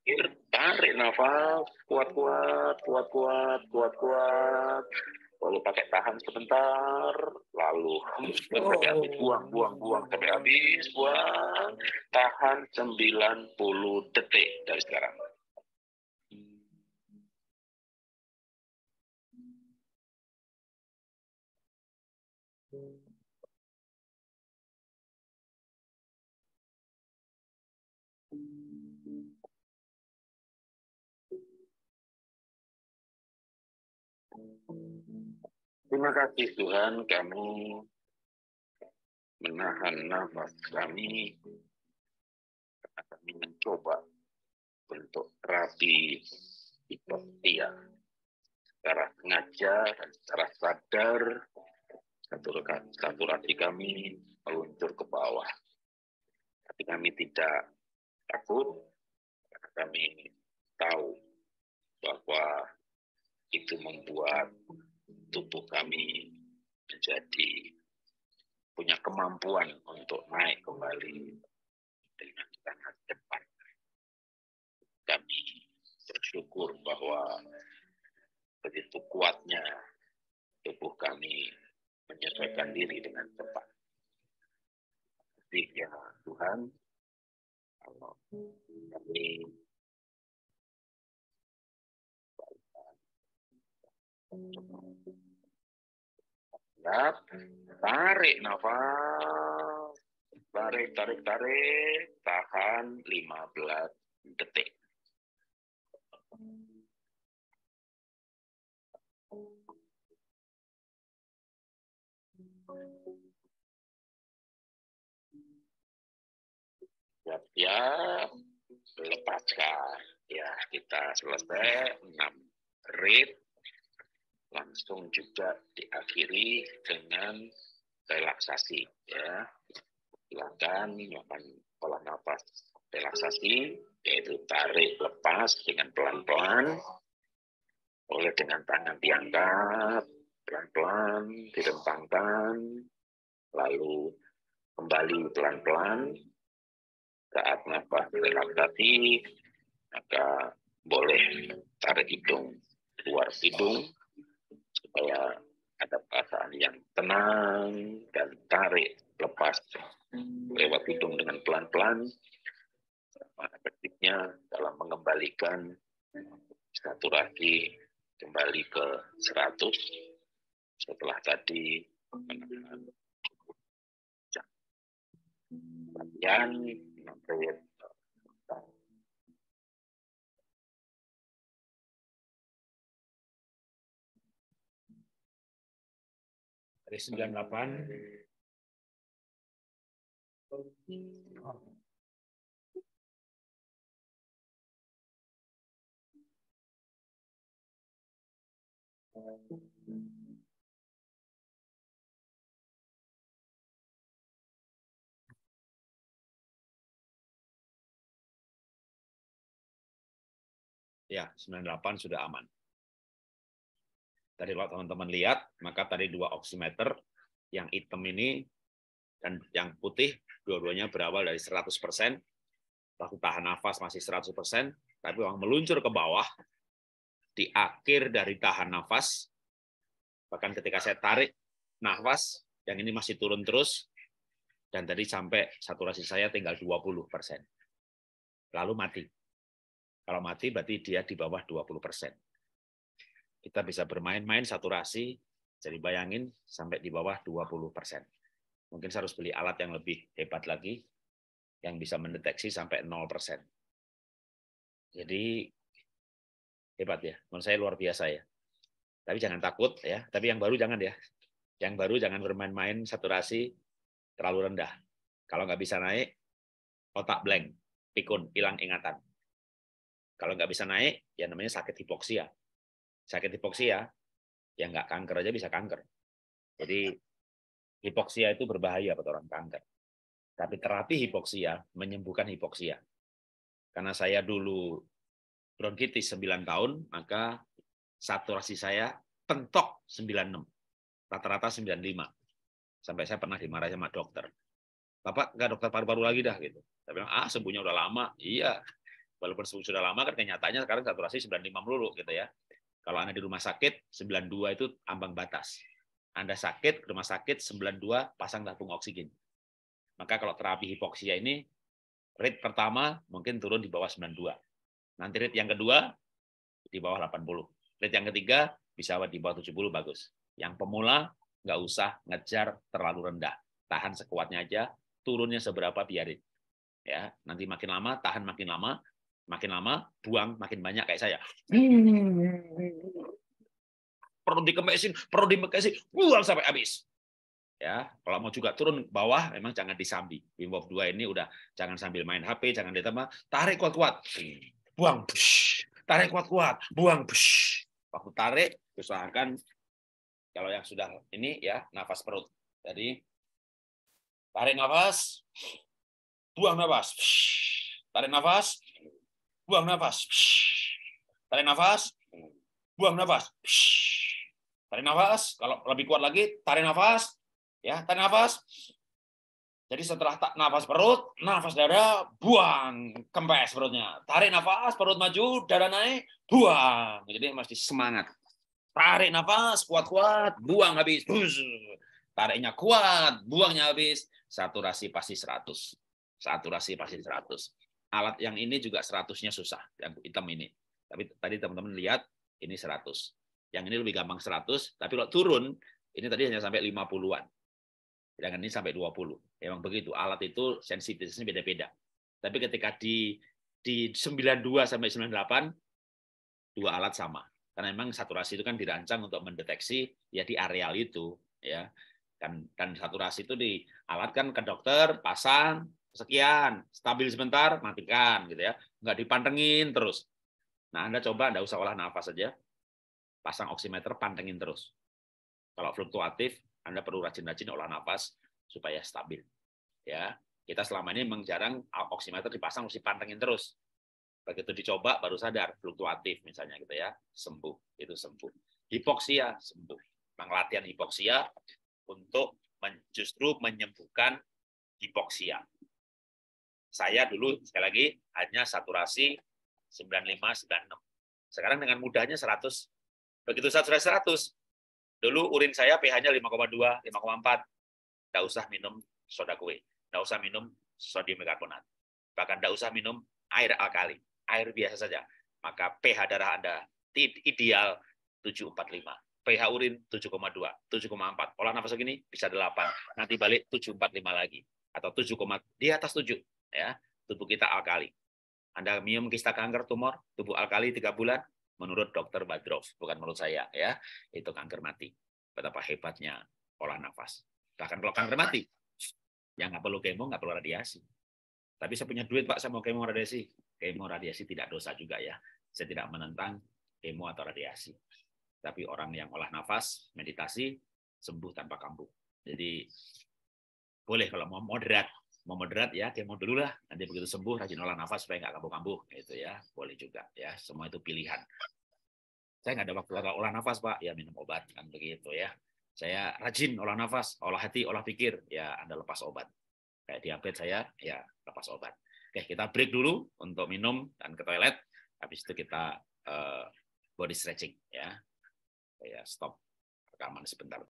Tarik nafas, kuat-kuat, kuat-kuat, kuat-kuat. Lalu pakai tahan sebentar, lalu sampai habis, buang, buang, buang sampai habis, buang. Tahan 90 detik dari sekarang. Terima kasih Tuhan, kami menahan nafas kami karena kami mencoba untuk terapi hipoxia secara sengaja dan secara sadar. Saturasi kami meluncur ke bawah. Tapi kami tidak takut, karena kami tahu bahwa itu membuat tubuh kami menjadi punya kemampuan untuk naik kembali dengan sangat cepat. Kami bersyukur bahwa begitu kuatnya tubuh kami menyesuaikan diri dengan cepat. Jadi ya Tuhan, kalau kami tarik nafas, tarik, tarik, tarik, tahan 15 detik. Siap-siap, lepaskan. Ya, kita selesai 6 rit. Langsung juga diakhiri dengan relaksasi. Ya, silakan melakukan pola nafas relaksasi, yaitu tarik lepas dengan pelan-pelan. Oleh dengan tangan diangkat, pelan-pelan direntangkan, lalu kembali pelan-pelan. Saat nafas relaksasi, maka boleh tarik hidung keluar hidung supaya ada perasaan yang tenang, dan tarik lepas lewat hidung dengan pelan-pelan. Efektifnya dalam mengembalikan saturasi kembali ke 100 setelah tadi menahan latihan sampai dari 98. Ya, 98 sudah aman. Tadi kalau teman-teman lihat, maka tadi 2 oximeter, yang hitam ini dan yang putih, dua-duanya berawal dari 100%. Waktu tahan nafas masih 100%, tapi uang meluncur ke bawah, di akhir dari tahan nafas, bahkan ketika saya tarik nafas, yang ini masih turun terus, dan tadi sampai saturasi saya tinggal 20%. Lalu mati. Kalau mati berarti dia di bawah 20%. Kita bisa bermain-main saturasi, jadi bayangin sampai di bawah 20%. Mungkin saya harus beli alat yang lebih hebat lagi, yang bisa mendeteksi sampai 0%. Jadi hebat ya, menurut saya luar biasa ya. Tapi jangan takut ya, tapi yang baru jangan ya. Yang baru jangan bermain-main saturasi terlalu rendah. Kalau nggak bisa naik, otak blank, pikun, hilang ingatan. Kalau nggak bisa naik, ya namanya sakit hipoksia. Sakit hipoksia, ya nggak kanker aja bisa kanker. Jadi hipoksia itu berbahaya buat orang kanker. Tapi terapi hipoksia menyembuhkan hipoksia. Karena saya dulu bronkitis 9 tahun, maka saturasi saya pentok 96. Rata-rata 95. Sampai saya pernah dimarahi sama dokter. Bapak nggak dokter paru-paru lagi dah gitu. Saya bilang, sembuhnya udah lama. Iya. Walaupun sudah lama kan kenyataannya sekarang saturasi 95 melulu gitu ya. Kalau Anda di rumah sakit 92 itu ambang batas. Anda sakit, rumah sakit 92 pasang tabung oksigen. Maka kalau terapi hipoksia ini rate pertama mungkin turun di bawah 92. Nanti rate yang kedua di bawah 80. Rate yang ketiga bisa di bawah 70 bagus. Yang pemula nggak usah ngejar terlalu rendah. Tahan sekuatnya aja, turunnya seberapa biarin. Ya, nanti makin lama tahan makin lama buang makin banyak kayak saya. Perlu dikemesin, buang sampai habis. Ya, kalau mau juga turun bawah, memang jangan disambi. Wim Hof 2 ini udah jangan sambil main HP, jangan ditambah, tarik kuat-kuat, buang, tarik kuat-kuat, buang. Waktu tarik, usahakan kalau yang sudah ini ya nafas perut. Jadi tarik nafas, buang nafas, tarik nafas, buang nafas, tarik nafas, buang nafas, tarik nafas. Kalau lebih kuat lagi, tarik nafas, ya tarik nafas. Jadi setelah nafas perut, nafas dada, buang, kempes perutnya. Tarik nafas, perut maju, dada naik, buang. Jadi mesti semangat. Tarik nafas, kuat-kuat, buang habis. Tariknya kuat, buangnya habis. Saturasi pasti 100. Saturasi pasti 100. Alat yang ini juga 100-nya susah, yang hitam ini. Tapi tadi teman-teman lihat, ini 100. Yang ini lebih gampang 100, tapi kalau turun, ini tadi hanya sampai 50-an. Sedangkan ini sampai 20. Memang begitu, alat itu sensitivitasnya beda-beda. Tapi ketika di 92 sampai 98, dua alat sama. Karena memang saturasi itu kan dirancang untuk mendeteksi ya di areal itu, ya. Dan saturasi itu dialatkan ke dokter, pasang sekian, stabil sebentar, matikan gitu ya. Enggak dipantengin terus. Nah, Anda coba enggak usah olah nafas saja. Pasang oximeter, pantengin terus. Kalau fluktuatif, Anda perlu rajin-rajin olah nafas supaya stabil. Ya, kita selama ini memang jarang oximeter dipasang mesti pantengin terus. Begitu dicoba baru sadar fluktuatif misalnya gitu ya, sembuh, itu sembuh. Hipoksia sembuh. Memang latihan hipoksia untuk justru menyembuhkan hipoksia. Saya dulu sekali lagi hanya saturasi 95-96. Sekarang dengan mudahnya 100. Begitu saturasi 100, dulu urin saya pH-nya 5,2, 5,4. Tidak usah minum soda kue, tidak usah minum sodium bikarbonat, bahkan tidak usah minum air alkali, air biasa saja. Maka pH darah Anda ideal 745, pH urin 7,2, 7,4. Olah nafas segini bisa 8, nanti balik 745 lagi atau 7, di atas 7 ya. Tubuh kita alkali. Anda minum kista kanker tumor, tubuh alkali 3 bulan, menurut dokter Badrov, bukan menurut saya ya, itu kanker mati. Betapa hebatnya olah nafas. Bahkan kalau kanker mati, ya nggak perlu kemo, nggak perlu radiasi. Tapi saya punya duit Pak, saya mau kemo radiasi. Kemo radiasi tidak dosa juga ya. Saya tidak menentang kemo atau radiasi. Tapi orang yang olah nafas, meditasi, sembuh tanpa kambuh. Jadi boleh kalau mau moderat ya kemo dulu lah. Nanti begitu sembuh rajin olah nafas supaya nggak kambuh-kambuh. Itu ya boleh juga ya. Semua itu pilihan. Saya nggak ada waktu olah nafas Pak, ya minum obat kan begitu ya. Saya rajin olah nafas, olah hati, olah pikir, ya Anda lepas obat. Kayak diabetes saya, ya lepas obat. Oke, kita break dulu untuk minum dan ke toilet. Habis itu kita body stretching, ya. Stop rekaman sebentar.